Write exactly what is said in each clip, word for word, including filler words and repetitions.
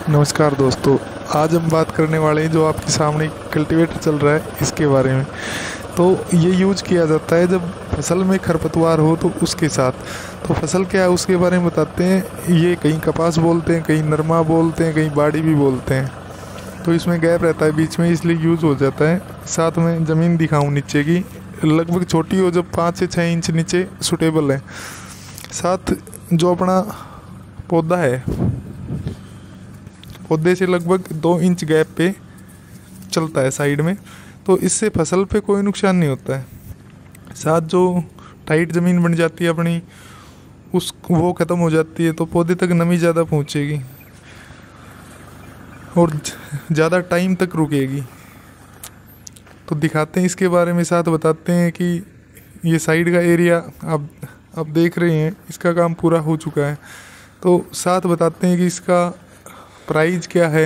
नमस्कार दोस्तों, आज हम बात करने वाले हैं जो आपके सामने कल्टीवेटर चल रहा है इसके बारे में। तो ये यूज़ किया जाता है जब फसल में खरपतवार हो तो उसके साथ। तो फसल क्या है उसके बारे में बताते हैं। ये कहीं कपास बोलते हैं, कहीं नरमा बोलते हैं, कहीं बाड़ी भी बोलते हैं। तो इसमें गैप रहता है बीच में, इसलिए यूज़ हो जाता है। साथ में ज़मीन दिखाऊँ नीचे की, लगभग छोटी हो जब पाँच से छः इंच नीचे सूटेबल है। साथ जो अपना पौधा है, पौधे से लगभग दो इंच गैप पे चलता है साइड में, तो इससे फसल पे कोई नुकसान नहीं होता है। साथ जो टाइट ज़मीन बन जाती है अपनी, उस वो ख़त्म हो जाती है, तो पौधे तक नमी ज़्यादा पहुँचेगी और ज़्यादा टाइम तक रुकेगी। तो दिखाते हैं इसके बारे में, साथ बताते हैं कि ये साइड का एरिया आप आप देख रहे हैं, इसका काम पूरा हो चुका है। तो साथ बताते हैं कि इसका प्राइस क्या है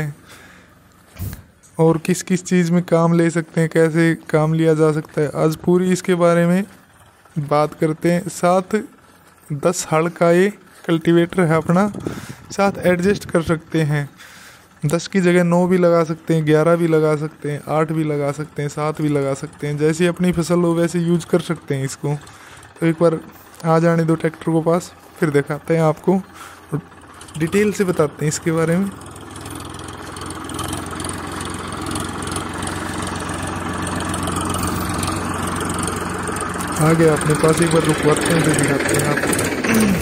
और किस किस चीज़ में काम ले सकते हैं, कैसे काम लिया जा सकता है। आज पूरी इसके बारे में बात करते हैं। साथ दस हल का ये कल्टीवेटर है अपना, साथ एडजस्ट कर सकते हैं। दस की जगह नौ भी लगा सकते हैं, ग्यारह भी लगा सकते हैं, आठ भी लगा सकते हैं, सात भी लगा सकते हैं। जैसी अपनी फसल हो वैसे यूज कर सकते हैं इसको। तो एक बार आ जाने दो ट्रैक्टर को पास, फिर दिखाते हैं आपको, डिटेल से बताते हैं इसके बारे में। आ गया अपने पास, एक बार रुकवाते हैं फिर दिखाते हैं आपको।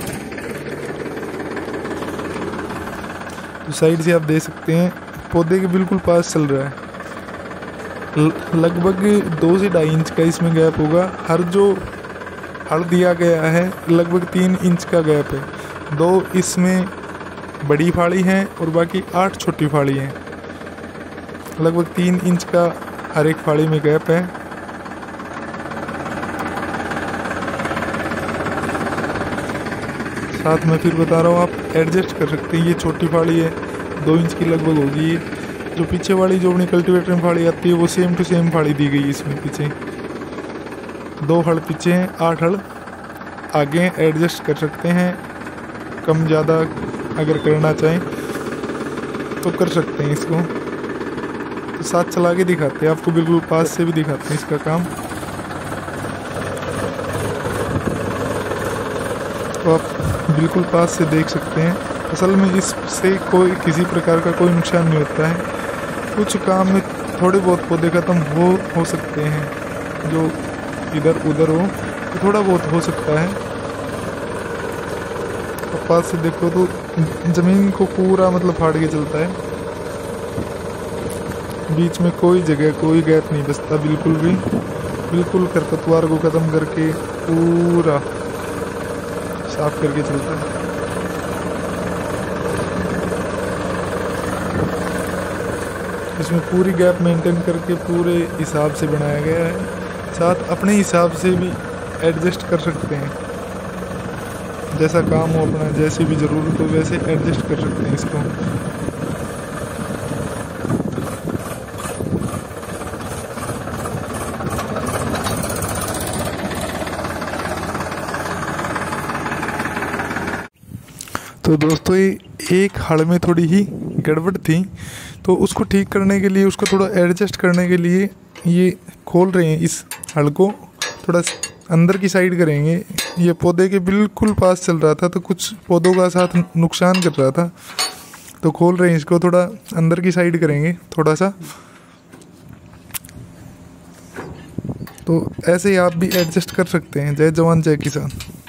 तो साइड से आप देख सकते हैं पौधे के बिल्कुल पास चल रहा है। लगभग दो से ढाई इंच का इसमें गैप होगा। हर जो हल दिया गया है लगभग तीन इंच का गैप है। दो इसमें बड़ी फाड़ी हैं और बाकी आठ छोटी फाड़ी हैं। लगभग तीन इंच का हर एक फाड़ी में गैप है। साथ में फिर बता रहा हूँ, आप एडजस्ट कर सकते हैं। ये छोटी फाड़ी है, दो इंच की लगभग होगी। ये जो पीछे वाली जो अपनी कल्टीवेटर में फाड़ी आती है वो सेम टू सेम फाड़ी दी गई है इसमें। पीछे दो हल पीछे हैं, आठ हल आगे एडजस्ट कर सकते हैं। कम ज़्यादा अगर करना चाहें तो कर सकते हैं इसको। तो साथ चला के दिखाते हैं आपको, बिल्कुल पास से भी दिखाते हैं इसका काम। तो आप बिल्कुल पास से देख सकते हैं। असल में इससे कोई किसी प्रकार का कोई नुकसान नहीं होता है। कुछ काम में थोड़े बहुत पौधे ख़त्म हो हो सकते हैं, जो इधर उधर हो तो थोड़ा बहुत हो सकता है। तो पास से देखो तो ज़मीन को पूरा मतलब फाड़ के चलता है। बीच में कोई जगह कोई गैप नहीं बचता बिल्कुल भी। बिल्कुल खरपतवार को ख़त्म करके पूरा साफ करके चलता है। इसमें पूरी गैप मेंटेन करके पूरे हिसाब से बनाया गया है। साथ अपने हिसाब से भी एडजस्ट कर सकते हैं, जैसा काम हो अपना, जैसी भी ज़रूरत हो वैसे एडजस्ट कर सकते हैं इसको। तो दोस्तों ये एक हल में थोड़ी ही गड़बड़ थी, तो उसको ठीक करने के लिए, उसको थोड़ा एडजस्ट करने के लिए ये खोल रहे हैं। इस हल को थोड़ा अंदर की साइड करेंगे। ये पौधे के बिल्कुल पास चल रहा था तो कुछ पौधों का साथ नुकसान कर रहा था, तो खोल रहे हैं इसको, थोड़ा अंदर की साइड करेंगे थोड़ा सा। तो ऐसे ही आप भी एडजस्ट कर सकते हैं। जय जवान जय किसान।